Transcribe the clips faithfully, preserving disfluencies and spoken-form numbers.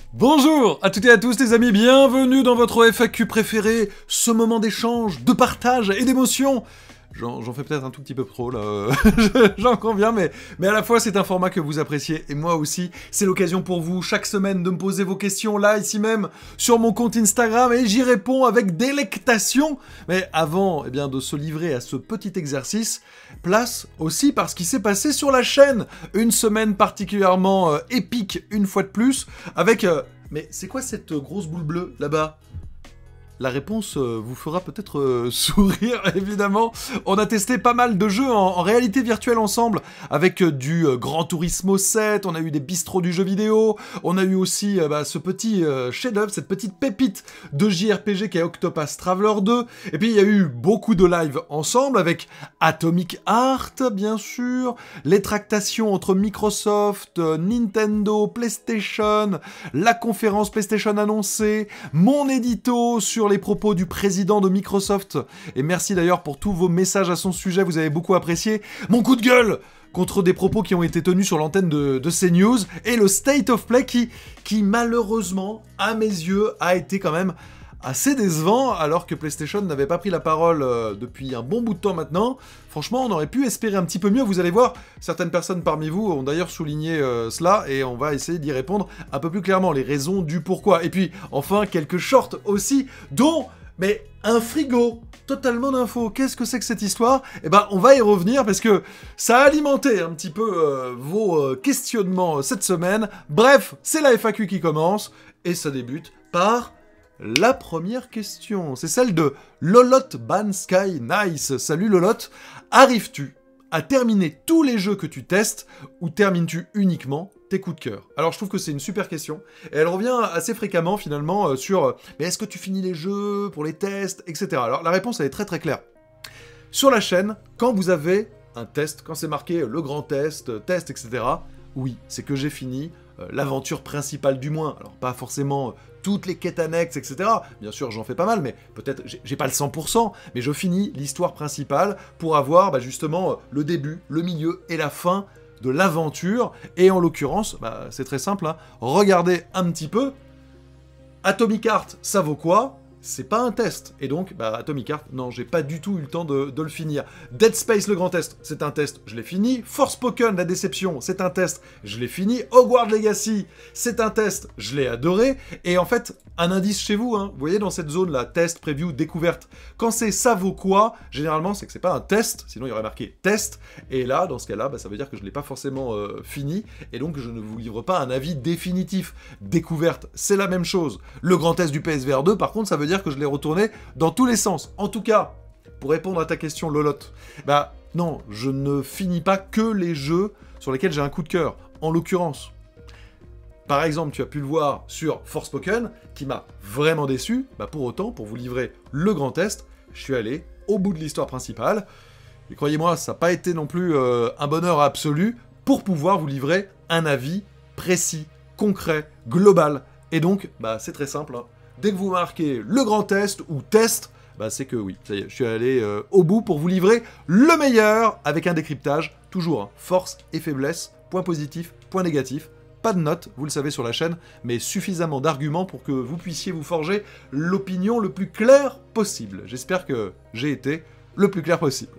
Bonjour à toutes et à tous les amis, bienvenue dans votre F A Q préféré, ce moment d'échange, de partage et d'émotion. J'en fais peut-être un tout petit peu trop là, j'en conviens, mais, mais à la fois c'est un format que vous appréciez, et moi aussi, c'est l'occasion pour vous, chaque semaine, de me poser vos questions là, ici même, sur mon compte Instagram, et j'y réponds avec délectation. Mais avant eh bien, de se livrer à ce petit exercice, place aussi par ce qui s'est passé sur la chaîne. Une semaine particulièrement euh, épique, une fois de plus, avec... Euh, mais c'est quoi cette euh, grosse boule bleue, là-bas ? La réponse euh, vous fera peut-être euh, sourire, évidemment. On a testé pas mal de jeux en, en réalité virtuelle ensemble, avec euh, du euh, Gran Turismo sept, on a eu des bistrots du jeu vidéo, on a eu aussi euh, bah, ce petit euh, chef-d'œuvre, cette petite pépite de J R P G qui est Octopath Traveler deux, et puis il y a eu beaucoup de lives ensemble, avec Atomic Heart, bien sûr, les tractations entre Microsoft, euh, Nintendo, PlayStation, la conférence PlayStation annoncée, mon édito sur les propos du président de Microsoft, et merci d'ailleurs pour tous vos messages à son sujet, vous avez beaucoup apprécié, mon coup de gueule contre des propos qui ont été tenus sur l'antenne de, de CNews, et le State of Play qui, qui malheureusement, à mes yeux, a été quand même assez décevant, alors que PlayStation n'avait pas pris la parole euh, depuis un bon bout de temps maintenant. Franchement, on aurait pu espérer un petit peu mieux, vous allez voir, certaines personnes parmi vous ont d'ailleurs souligné euh, cela, et on va essayer d'y répondre un peu plus clairement, les raisons du pourquoi. Et puis, enfin, quelques shorts aussi, dont, mais, un frigo totalement d'infos. Qu'est-ce que c'est que cette histoire ? Eh ben, on va y revenir, parce que ça a alimenté un petit peu euh, vos euh, questionnements euh, cette semaine. Bref, c'est la F A Q qui commence, et ça débute par... la première question, c'est celle de Lolotte Ban Sky Nice. Salut Lolotte, arrives-tu à terminer tous les jeux que tu testes ou termines-tu uniquement tes coups de cœur ? Alors je trouve que c'est une super question et elle revient assez fréquemment finalement euh, sur euh, mais est-ce que tu finis les jeux pour les tests, et cetera. Alors la réponse elle est très très claire. Sur la chaîne, quand vous avez un test, quand c'est marqué le grand test, test, et cetera, oui, c'est que j'ai fini euh, l'aventure principale du moins. Alors pas forcément... Euh, toutes les quêtes annexes, et cetera. Bien sûr, j'en fais pas mal, mais peut-être, j'ai pas le cent pour cent, mais je finis l'histoire principale pour avoir bah, justement le début, le milieu et la fin de l'aventure. Et en l'occurrence, bah, c'est très simple, hein, regardez un petit peu. Atomic Heart, ça vaut quoi ? C'est pas un test. Et donc, bah, Atomic Heart, non, j'ai pas du tout eu le temps de, de le finir. Dead Space, le grand test, c'est un test, je l'ai fini. Forspoken, la déception, c'est un test, je l'ai fini. Hogwarts Legacy, c'est un test, je l'ai adoré. Et en fait, un indice chez vous, hein, vous voyez dans cette zone là, test, preview, découverte, quand c'est ça vaut quoi, généralement c'est que c'est pas un test, sinon il y aurait marqué test. Et là, dans ce cas-là, bah, ça veut dire que je l'ai pas forcément euh, fini. Et donc, je ne vous livre pas un avis définitif. Découverte, c'est la même chose. Le grand test du P S V R deux, par contre, ça veut dire que je l'ai retourné dans tous les sens. En tout cas, pour répondre à ta question, Lolotte, bah non, je ne finis pas que les jeux sur lesquels j'ai un coup de cœur. En l'occurrence, par exemple, tu as pu le voir sur Forspoken, qui m'a vraiment déçu. Bah pour autant, pour vous livrer le grand test, je suis allé au bout de l'histoire principale. Et croyez-moi, ça n'a pas été non plus euh, un bonheur absolu pour pouvoir vous livrer un avis précis, concret, global. Et donc, bah c'est très simple, hein. Dès que vous marquez le grand test ou test, bah c'est que oui, ça y est, je suis allé euh, au bout pour vous livrer le meilleur avec un décryptage, toujours, hein, force et faiblesse, point positif, point négatif, pas de notes, vous le savez sur la chaîne, mais suffisamment d'arguments pour que vous puissiez vous forger l'opinion le plus claire possible. J'espère que j'ai été le plus clair possible.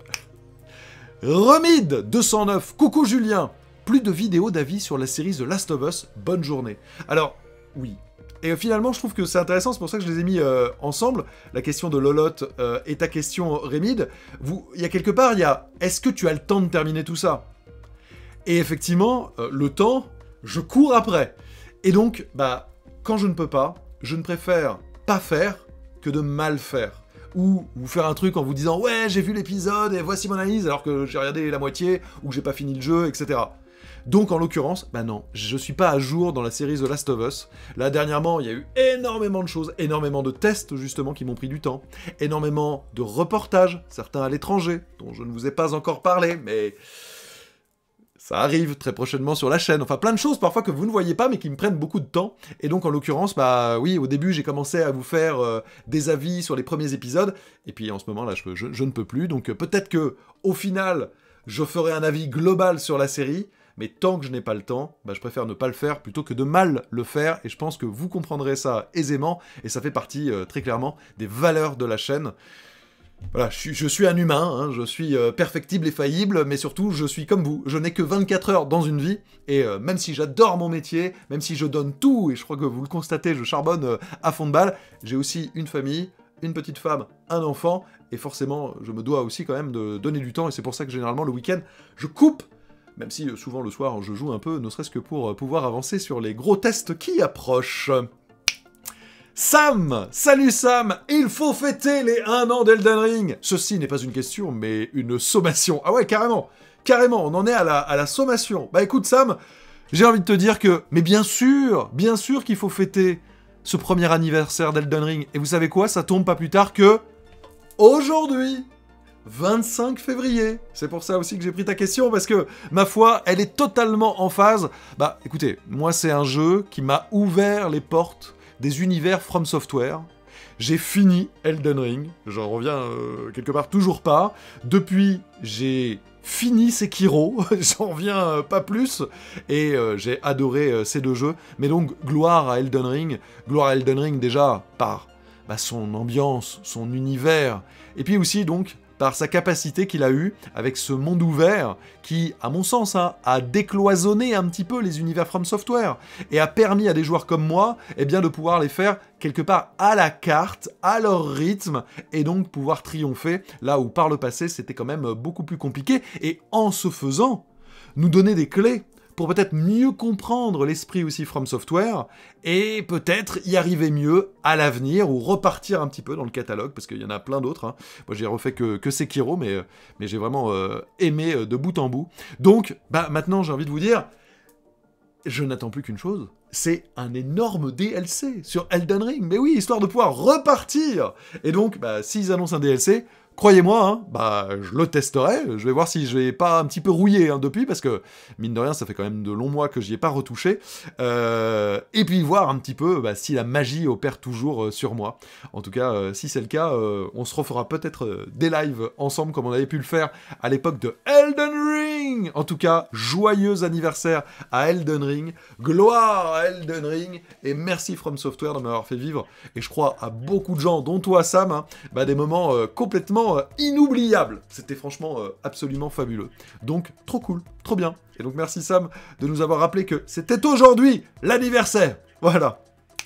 Remide deux cent neuf, coucou Julien, plus de vidéos d'avis sur la série The Last of Us, bonne journée. Alors, oui. Et finalement, je trouve que c'est intéressant, c'est pour ça que je les ai mis euh, ensemble, la question de Lolotte euh, et ta question Rémide. Vous, il y a quelque part, il y a « est-ce que tu as le temps de terminer tout ça ?» Et effectivement, euh, le temps, je cours après. Et donc, bah, quand je ne peux pas, je ne préfère pas faire que de mal faire. Ou vous faire un truc en vous disant « ouais, j'ai vu l'épisode et voici mon analyse » alors que j'ai regardé la moitié, ou que j'ai pas fini le jeu, et cetera. Donc en l'occurrence, bah non, je suis pas à jour dans la série The Last of Us. Là dernièrement, il y a eu énormément de choses, énormément de tests justement qui m'ont pris du temps, énormément de reportages, certains à l'étranger, dont je ne vous ai pas encore parlé, mais ça arrive très prochainement sur la chaîne. Enfin plein de choses parfois que vous ne voyez pas mais qui me prennent beaucoup de temps. Et donc en l'occurrence, bah oui, au début j'ai commencé à vous faire euh, des avis sur les premiers épisodes, et puis en ce moment là je, je, je ne peux plus, donc euh, peut-être que au final je ferai un avis global sur la série. mais tant que je n'ai pas le temps, bah, je préfère ne pas le faire plutôt que de mal le faire, et je pense que vous comprendrez ça aisément, et ça fait partie euh, très clairement des valeurs de la chaîne. Voilà, je suis, je suis un humain, hein, je suis euh, perfectible et faillible, mais surtout, je suis comme vous. Je n'ai que vingt-quatre heures dans une vie, et euh, même si j'adore mon métier, même si je donne tout, et je crois que vous le constatez, je charbonne euh, à fond de balle, j'ai aussi une famille, une petite femme, un enfant, et forcément, je me dois aussi quand même de donner du temps, et c'est pour ça que généralement, le week-end, je coupe, même si euh, souvent le soir, je joue un peu, ne serait-ce que pour euh, pouvoir avancer sur les gros tests qui approchent. Sam! Salut Sam! Il faut fêter les un an d'Elden Ring! Ceci n'est pas une question, mais une sommation. Ah ouais, carrément! Carrément, on en est à la, à la sommation. Bah écoute Sam, j'ai envie de te dire que... Mais bien sûr! Bien sûr qu'il faut fêter ce premier anniversaire d'Elden Ring. Et vous savez quoi? Ça tombe pas plus tard que... aujourd'hui! vingt-cinq février. C'est pour ça aussi que j'ai pris ta question, parce que, ma foi, elle est totalement en phase. Bah, écoutez, moi c'est un jeu qui m'a ouvert les portes des univers From Software. J'ai fini Elden Ring, j'en reviens euh, quelque part toujours pas. Depuis, j'ai fini Sekiro, j'en reviens euh, pas plus, et euh, j'ai adoré euh, ces deux jeux. Mais donc, gloire à Elden Ring, gloire à Elden Ring déjà par bah, son ambiance, son univers, et puis aussi donc par sa capacité qu'il a eue avec ce monde ouvert qui, à mon sens, hein, a décloisonné un petit peu les univers From Software et a permis à des joueurs comme moi eh bien, de pouvoir les faire quelque part à la carte, à leur rythme, et donc pouvoir triompher là où par le passé c'était quand même beaucoup plus compliqué, et en ce faisant, nous donner des clés pour peut-être mieux comprendre l'esprit aussi From Software, et peut-être y arriver mieux à l'avenir, ou repartir un petit peu dans le catalogue, parce qu'il y en a plein d'autres. Hein. Moi j'ai refait que, que Sekiro, mais, mais j'ai vraiment euh, aimé euh, de bout en bout. Donc, bah, maintenant j'ai envie de vous dire, je n'attends plus qu'une chose, c'est un énorme D L C sur Elden Ring, mais oui, histoire de pouvoir repartir. Et donc, bah, s'ils annoncent un D L C, croyez-moi, hein, bah, je le testerai, je vais voir si je vais pas un petit peu rouillé hein, depuis, parce que, mine de rien, ça fait quand même de longs mois que j'y ai pas retouché, euh, et puis voir un petit peu bah, si la magie opère toujours euh, sur moi. En tout cas, euh, si c'est le cas, euh, on se refera peut-être euh, des lives ensemble, comme on avait pu le faire à l'époque de Elden Ring. En tout cas, joyeux anniversaire à Elden Ring, gloire à Elden Ring, et merci From Software de m'avoir fait vivre, et je crois à beaucoup de gens, dont toi Sam, hein, bah, des moments euh, complètement euh, inoubliables. C'était franchement euh, absolument fabuleux. Donc, trop cool, trop bien. Et donc, merci Sam de nous avoir rappelé que c'était aujourd'hui l'anniversaire. Voilà.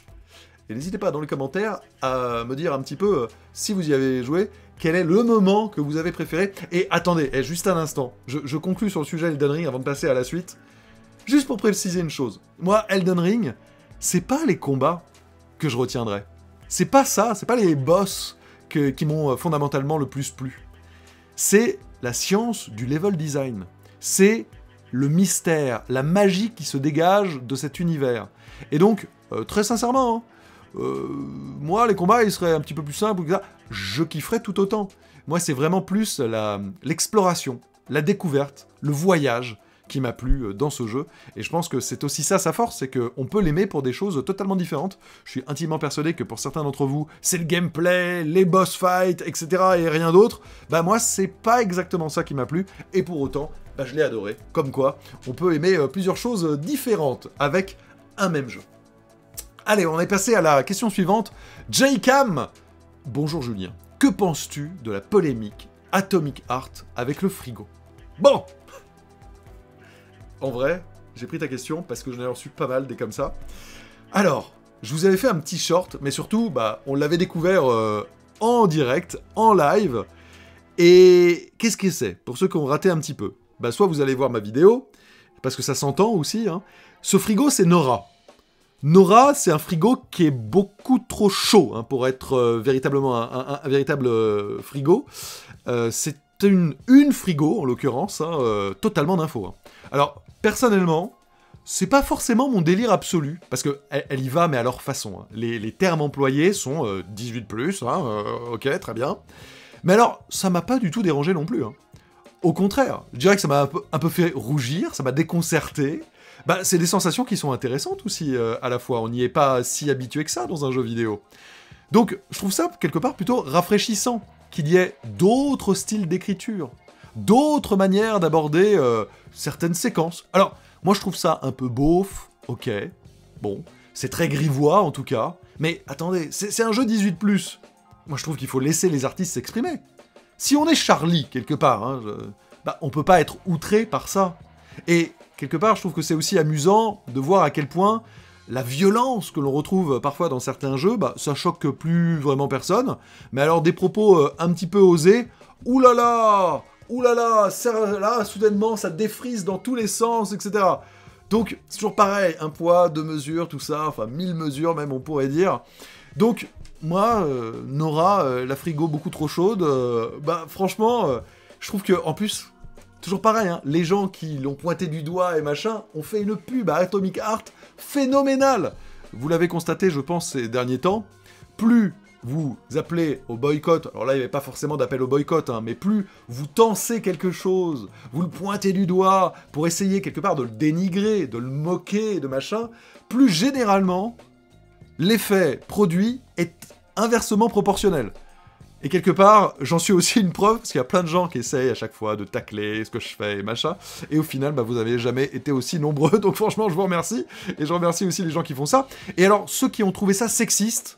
Et n'hésitez pas dans les commentaires à me dire un petit peu, euh, si vous y avez joué, quel est le moment que vous avez préféré. Et attendez, et juste un instant, je, je conclue sur le sujet Elden Ring avant de passer à la suite. Juste pour préciser une chose. Moi, Elden Ring, c'est pas les combats que je retiendrai. C'est pas ça, c'est pas les boss que, qui m'ont fondamentalement le plus plu. C'est la science du level design. C'est le mystère, la magie qui se dégage de cet univers. Et donc, euh, très sincèrement, hein, euh, moi, les combats, ils seraient un petit peu plus simples, je kifferais tout autant. Moi, c'est vraiment plus la, l'exploration, la découverte, le voyage qui m'a plu dans ce jeu, et je pense que c'est aussi ça sa force, c'est qu'on peut l'aimer pour des choses totalement différentes. Je suis intimement persuadé que pour certains d'entre vous, c'est le gameplay, les boss fights, et cetera, et rien d'autre. Bah moi, c'est pas exactement ça qui m'a plu, et pour autant, bah je l'ai adoré. Comme quoi, on peut aimer plusieurs choses différentes avec un même jeu. Allez, on est passé à la question suivante. J-Cam, bonjour Julien, que penses-tu de la polémique Atomic Heart avec le frigo? Bon, en vrai, j'ai pris ta question parce que j'en ai reçu pas mal des comme ça. Alors, je vous avais fait un petit short, mais surtout, bah, on l'avait découvert euh, en direct, en live. Et qu'est-ce que c'est? Pour ceux qui ont raté un petit peu, bah, soit vous allez voir ma vidéo, parce que ça s'entend aussi. Hein. Ce frigo, c'est Nora. Nora, c'est un frigo qui est beaucoup trop chaud hein, pour être euh, véritablement un, un, un véritable euh, frigo. Euh, c'est une, une frigo, en l'occurrence, hein, euh, totalement d'infos. Hein. Alors, personnellement, c'est pas forcément mon délire absolu, parce qu'elle elle y va, mais à leur façon. Hein. Les, les termes employés sont euh, dix-huit plus, hein, euh, ok, très bien. Mais alors, ça m'a pas du tout dérangé non plus. Hein. Au contraire, je dirais que ça m'a un peu, un peu fait rougir, ça m'a déconcerté. Bah, c'est des sensations qui sont intéressantes aussi, euh, à la fois. On n'y est pas si habitué que ça dans un jeu vidéo. Donc, je trouve ça, quelque part, plutôt rafraîchissant qu'il y ait d'autres styles d'écriture. d'autres manières d'aborder euh, certaines séquences. Alors, moi je trouve ça un peu beauf, ok, bon, c'est très grivois en tout cas, mais attendez, c'est un jeu dix-huit plus. Moi je trouve qu'il faut laisser les artistes s'exprimer. Si on est Charlie, quelque part, hein, je... bah, on peut pas être outré par ça. Et quelque part, je trouve que c'est aussi amusant de voir à quel point la violence que l'on retrouve parfois dans certains jeux, bah, ça choque plus vraiment personne. Mais alors des propos euh, un petit peu osés, oulala, oulala, ça, là, soudainement, ça défrise dans tous les sens, et cetera. Donc, c'est toujours pareil, un poids, deux mesures, tout ça, enfin, mille mesures même, on pourrait dire. Donc, moi, euh, Nora, euh, la frigo beaucoup trop chaude, euh, bah, franchement, euh, je trouve que, en plus, toujours pareil, hein, les gens qui l'ont pointé du doigt et machin, ont fait une pub à Atomic Heart phénoménale. Vous l'avez constaté, je pense, ces derniers temps, plus vous appelez au boycott, alors là il n'y avait pas forcément d'appel au boycott, hein, mais plus vous tensez quelque chose, vous le pointez du doigt pour essayer quelque part de le dénigrer, de le moquer, de machin, plus généralement, l'effet produit est inversement proportionnel. Et quelque part, j'en suis aussi une preuve, parce qu'il y a plein de gens qui essayent à chaque fois de tacler ce que je fais et machin, et au final, bah, vous n'avez jamais été aussi nombreux, donc franchement, je vous remercie, et je remercie aussi les gens qui font ça. Et alors, ceux qui ont trouvé ça sexiste,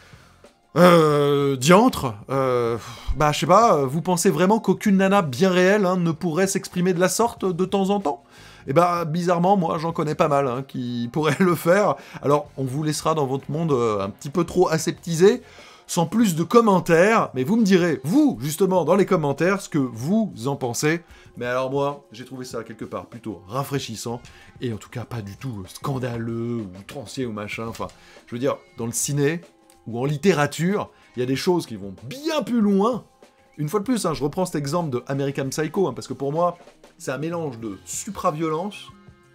Euh... diantre, euh... bah je sais pas, vous pensez vraiment qu'aucune nana bien réelle hein, ne pourrait s'exprimer de la sorte de temps en temps? Et bah bizarrement, moi j'en connais pas mal hein, qui pourraient le faire, alors on vous laissera dans votre monde euh, un petit peu trop aseptisé, sans plus de commentaires, mais vous me direz, vous, justement, dans les commentaires, ce que vous en pensez. Mais alors moi, j'ai trouvé ça quelque part plutôt rafraîchissant, et en tout cas pas du tout scandaleux, ou outrancier, ou machin, enfin, je veux dire, dans le ciné, ou en littérature, il y a des choses qui vont bien plus loin. Une fois de plus, hein, je reprends cet exemple de American Psycho, hein, parce que pour moi, c'est un mélange de supra-violence,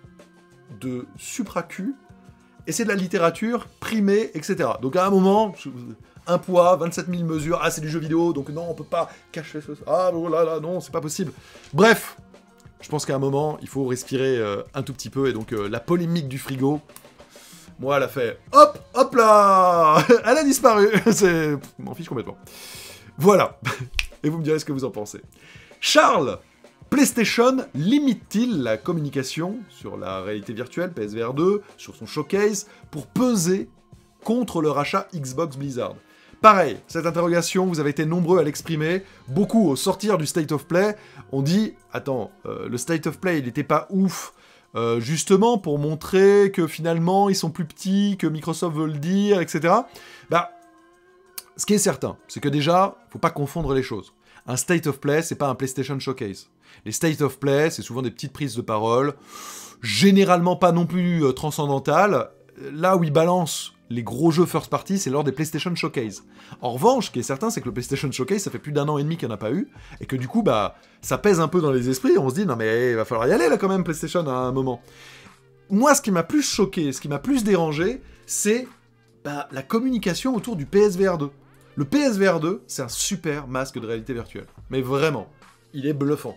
de supra-cul, et c'est de la littérature primée, et cetera. Donc à un moment, je... un poids, vingt-sept mille mesures, ah c'est du jeu vidéo, donc non, on peut pas cacher ce... Ah oh là là, non, c'est pas possible. Bref, je pense qu'à un moment, il faut respirer euh, un tout petit peu, et donc euh, la polémique du frigo... Moi, elle a fait hop, hop là. Elle a disparu. C'est... m'en fiche complètement. Voilà. Et vous me direz ce que vous en pensez. Charles, PlayStation limite-t-il la communication sur la réalité virtuelle P S V R deux, sur son showcase, pour peser contre le rachat Xbox Blizzard? Pareil, cette interrogation, vous avez été nombreux à l'exprimer. Beaucoup, au sortir du State of Play, ont dit « Attends, euh, le State of Play, il n'était pas ouf. » Euh, justement pour montrer que finalement ils sont plus petits, que Microsoft veut le dire, et cetera. Bah, ce qui est certain, c'est que déjà, faut pas confondre les choses. Un State of Play, c'est pas un PlayStation Showcase. Les State of Play, c'est souvent des petites prises de parole, généralement pas non plus euh, transcendantales. Là où ils balancent les gros jeux first party, c'est lors des PlayStation Showcase. En revanche, ce qui est certain, c'est que le PlayStation Showcase, ça fait plus d'un an et demi qu'il n'y en a pas eu, et que du coup, bah, ça pèse un peu dans les esprits, et on se dit, non mais il va falloir y aller là quand même, PlayStation, à un moment. Moi, ce qui m'a plus choqué, ce qui m'a plus dérangé, c'est bah, la communication autour du P S V R deux. Le P S V R deux, c'est un super masque de réalité virtuelle. Mais vraiment, il est bluffant.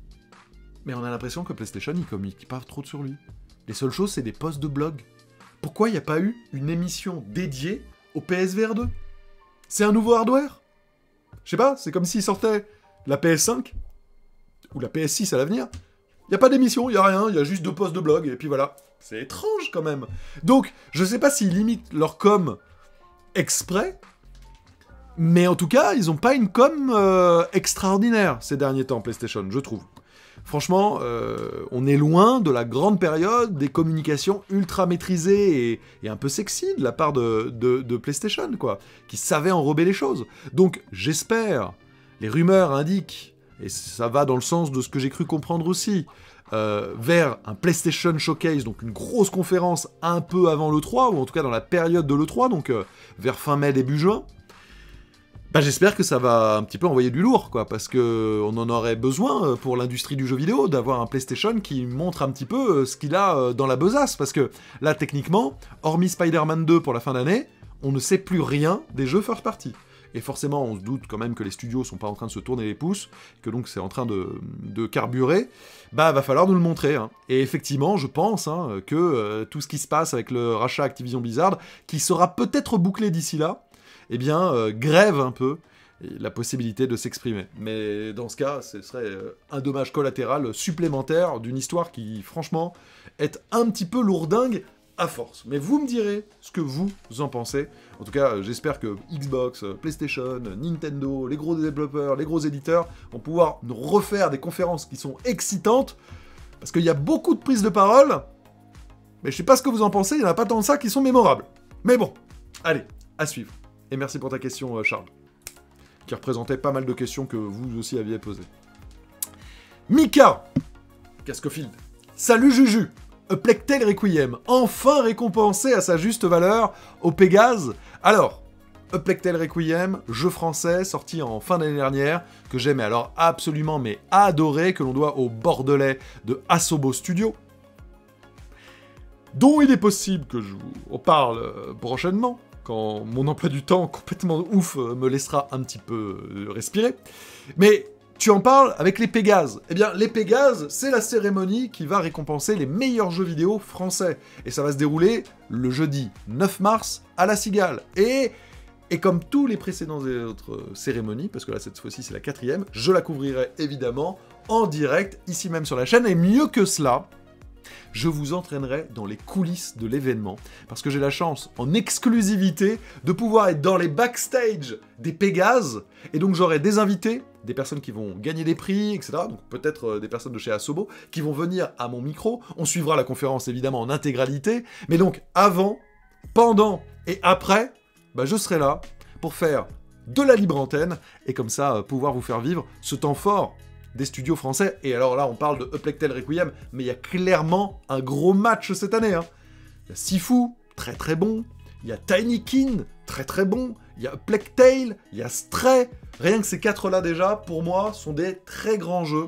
Mais on a l'impression que PlayStation, il communique pas trop sur lui. Les seules choses, c'est des posts de blog. Pourquoi il n'y a pas eu une émission dédiée au P S V R deux? C'est un nouveau hardware? Je sais pas, c'est comme s'il sortait la P S cinq, ou la P S six à l'avenir. Il n'y a pas d'émission, il n'y a rien, il y a juste deux posts de blog, et puis voilà. C'est étrange quand même. Donc, je sais pas s'ils limitent leur com exprès, mais en tout cas, ils n'ont pas une com euh, extraordinaire ces derniers temps, PlayStation, je trouve. Franchement, euh, on est loin de la grande période des communications ultra maîtrisées et, et un peu sexy de la part de, de, de PlayStation, quoi, qui savait enrober les choses. Donc, j'espère, les rumeurs indiquent, et ça va dans le sens de ce que j'ai cru comprendre aussi, euh, vers un PlayStation Showcase, donc une grosse conférence un peu avant l'E trois, ou en tout cas dans la période de l'E trois, donc euh, vers fin mai, début juin. Bah j'espère que ça va un petit peu envoyer du lourd, quoi, parce que on en aurait besoin pour l'industrie du jeu vidéo, d'avoir un PlayStation qui montre un petit peu ce qu'il a dans la besace, parce que là, techniquement, hormis Spider-Man deux pour la fin d'année, on ne sait plus rien des jeux first party. Et forcément, on se doute quand même que les studios sont pas en train de se tourner les pouces, que donc c'est en train de, de carburer, bah va falloir nous le montrer. Hein. Et effectivement, je pense hein, que euh, tout ce qui se passe avec le rachat Activision Blizzard, qui sera peut-être bouclé d'ici là, eh bien, euh, grève un peu la possibilité de s'exprimer. Mais dans ce cas, ce serait un dommage collatéral supplémentaire d'une histoire qui, franchement, est un petit peu lourdingue à force. Mais vous me direz ce que vous en pensez. En tout cas, j'espère que Xbox, PlayStation, Nintendo, les gros développeurs, les gros éditeurs vont pouvoir nous refaire des conférences qui sont excitantes, parce qu'il y a beaucoup de prises de parole, mais je sais pas ce que vous en pensez, il n'y en a pas tant de ça qui sont mémorables. Mais bon, allez, à suivre. Et merci pour ta question, Charles, qui représentait pas mal de questions que vous aussi aviez posées. Mika Cascofield. Salut Juju. A Plague Tale Requiem, enfin récompensé à sa juste valeur au Pégase. Alors, A Plague Tale Requiem, jeu français sorti en fin d'année dernière, que j'aime alors absolument mais adoré, que l'on doit au Bordelais de Asobo Studio, dont il est possible que je vous parle prochainement, quand mon emploi du temps complètement ouf me laissera un petit peu respirer. Mais tu en parles avec les Pégases. Eh bien, les Pégases, c'est la cérémonie qui va récompenser les meilleurs jeux vidéo français. Et ça va se dérouler le jeudi neuf mars à La Cigale. Et, et comme tous les précédents et autres cérémonies, parce que là, cette fois-ci, c'est la quatrième, je la couvrirai évidemment en direct, ici même sur la chaîne. Et mieux que cela, je vous entraînerai dans les coulisses de l'événement, parce que j'ai la chance, en exclusivité, de pouvoir être dans les backstage des Pégases, et donc j'aurai des invités, des personnes qui vont gagner des prix, et cetera, donc peut-être euh, des personnes de chez Asobo, qui vont venir à mon micro, on suivra la conférence évidemment en intégralité, mais donc avant, pendant et après, bah, je serai là pour faire de la libre antenne, et comme ça, euh, pouvoir vous faire vivre ce temps fort des studios français. Et alors là, on parle de A Plague Tale Requiem, mais il y a clairement un gros match cette année. Hein. Il y a Sifu, très très bon. Il y a Tinykin, très très bon. Il y a A Plague Tale, il y a Stray. Rien que ces quatre-là déjà, pour moi, sont des très grands jeux.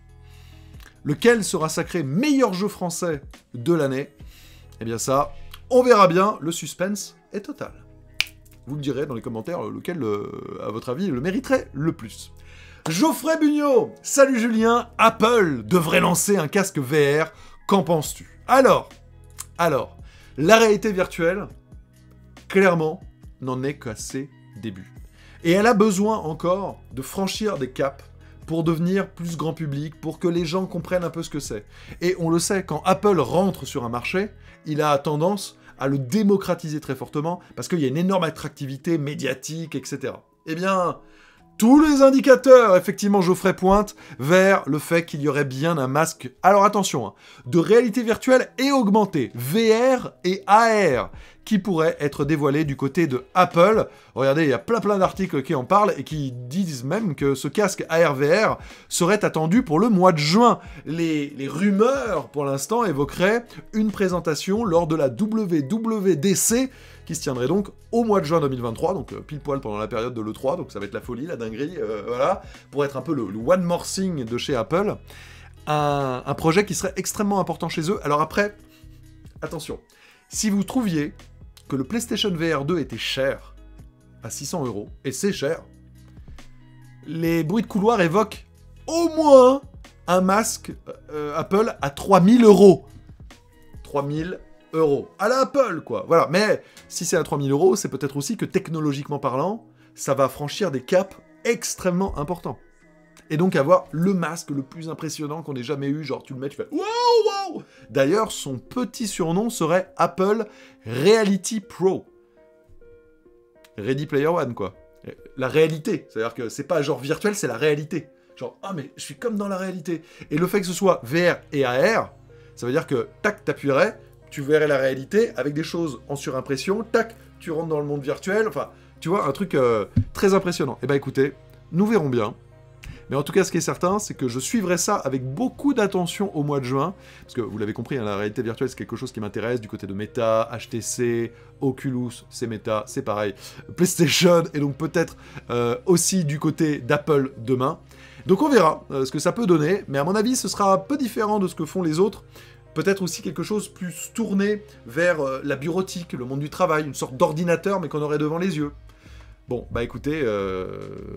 Lequel sera sacré meilleur jeu français de l'année? Eh bien ça, on verra bien. Le suspense est total. Vous me direz dans les commentaires lequel, euh, à votre avis, le mériterait le plus. Geoffrey Bugnot, salut Julien, Apple devrait lancer un casque V R, qu'en penses-tu? Alors, alors, la réalité virtuelle, clairement, n'en est qu'à ses débuts. Et elle a besoin encore de franchir des caps pour devenir plus grand public, pour que les gens comprennent un peu ce que c'est. Et on le sait, quand Apple rentre sur un marché, il a tendance à le démocratiser très fortement, parce qu'il y a une énorme attractivité médiatique, et cetera. Eh bien, tous les indicateurs, effectivement, Geoffrey pointe vers le fait qu'il y aurait bien un masque, alors attention, hein, de réalité virtuelle et augmentée, V R et A R, qui pourrait être dévoilé du côté de Apple. Regardez, il y a plein plein d'articles qui en parlent et qui disent même que ce casque A R V R serait attendu pour le mois de juin. Les, les rumeurs, pour l'instant, évoqueraient une présentation lors de la W W D C, qui se tiendrait donc au mois de juin deux mille vingt-trois, donc euh, pile poil pendant la période de l'E trois, donc ça va être la folie, la dinguerie, euh, voilà, pour être un peu le, le one more thing de chez Apple. Un, un projet qui serait extrêmement important chez eux. Alors après, attention, si vous trouviez que le PlayStation V R deux était cher, à six cents euros, et c'est cher, les bruits de couloir évoquent au moins un masque euh, Apple à trois mille euros. trois mille euros. À la Apple, quoi. Voilà. Mais si c'est à trois mille euros, c'est peut-être aussi que technologiquement parlant, ça va franchir des caps extrêmement importants. Et donc avoir le masque le plus impressionnant qu'on ait jamais eu. Genre, tu le mets, tu fais waouh, waouh. D'ailleurs, son petit surnom serait Apple Reality Pro. Ready Player One, quoi. La réalité. C'est-à-dire que c'est pas genre virtuel, c'est la réalité. Genre, ah, mais je suis comme dans la réalité. Et le fait que ce soit V R et A R, ça veut dire que, tac, t'appuierais, tu verrais la réalité avec des choses en surimpression, tac, tu rentres dans le monde virtuel, enfin, tu vois, un truc euh, très impressionnant. Eh ben écoutez, nous verrons bien. Mais en tout cas, ce qui est certain, c'est que je suivrai ça avec beaucoup d'attention au mois de juin, parce que vous l'avez compris, hein, la réalité virtuelle, c'est quelque chose qui m'intéresse, du côté de Meta, H T C, Oculus, c'est Meta, c'est pareil, PlayStation, et donc peut-être euh, aussi du côté d'Apple demain. Donc on verra euh, ce que ça peut donner, mais à mon avis, ce sera un peu différent de ce que font les autres. Peut-être aussi quelque chose plus tourné vers euh, la bureautique, le monde du travail, une sorte d'ordinateur, mais qu'on aurait devant les yeux. Bon, bah écoutez, euh,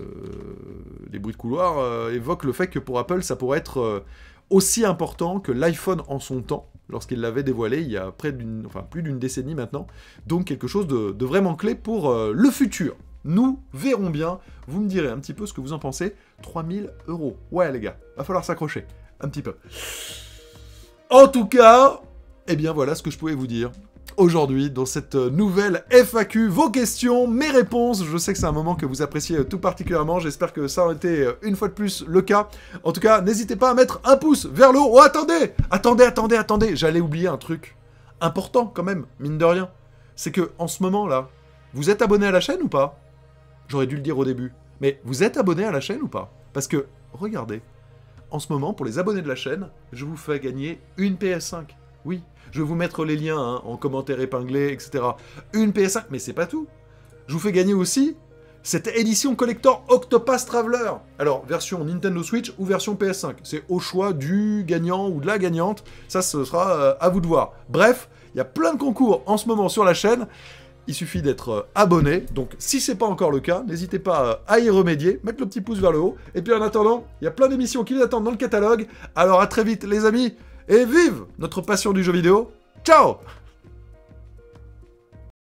les bruits de couloir euh, évoquent le fait que pour Apple, ça pourrait être euh, aussi important que l'iPhone en son temps, lorsqu'il l'avait dévoilé il y a près d'une, enfin, plus d'une décennie maintenant. Donc quelque chose de, de vraiment clé pour euh, le futur. Nous verrons bien. Vous me direz un petit peu ce que vous en pensez. trois mille euros. Ouais, les gars, va falloir s'accrocher. Un petit peu. En tout cas, eh bien voilà ce que je pouvais vous dire. Aujourd'hui, dans cette nouvelle F A Q, vos questions, mes réponses. Je sais que c'est un moment que vous appréciez tout particulièrement. J'espère que ça a été une fois de plus le cas. En tout cas, n'hésitez pas à mettre un pouce vers le haut. Oh, attendez Attendez, attendez, attendez J'allais oublier un truc important quand même, mine de rien. C'est que en ce moment-là, vous êtes abonné à la chaîne ou pas? J'aurais dû le dire au début. Mais vous êtes abonné à la chaîne ou pas? Parce que, regardez, en ce moment, pour les abonnés de la chaîne, je vous fais gagner une P S cinq. Oui, je vais vous mettre les liens hein, en commentaire épinglé, et cetera. Une P S cinq, mais c'est pas tout. Je vous fais gagner aussi cette édition collector Octopath Traveler. Alors, version Nintendo Switch ou version P S cinq. C'est au choix du gagnant ou de la gagnante. Ça, ce sera euh, à vous de voir. Bref, il y a plein de concours en ce moment sur la chaîne. Il suffit d'être euh, abonné. Donc, si c'est pas encore le cas, n'hésitez pas euh, à y remédier. Mettre le petit pouce vers le haut. Et puis, en attendant, il y a plein d'émissions qui vous attendent dans le catalogue. Alors, à très vite, les amis. Et vive notre passion du jeu vidéo. Ciao!